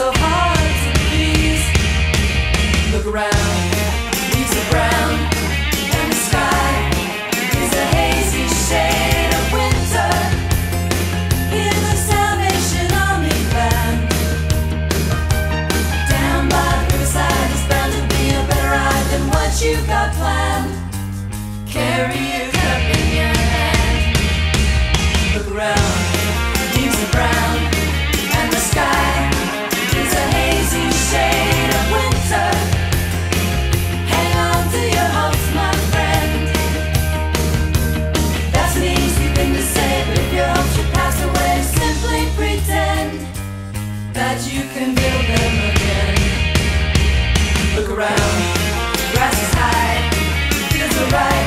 so hard to please. Look around, leaves are brown, and the sky is a hazy shade of winter. Hear the Salvation Army band. Down by the riverside is bound to be a better ride than what you've got planned. Carry your cup in your hand. Look around, leaves are brown, and the sky is a hazy shade of winter. Hang on to your hopes, my friend. That's an easy thing to say, but if your hopes should pass away, simply pretend that you can build them again. Look around, grass is high, fields are right.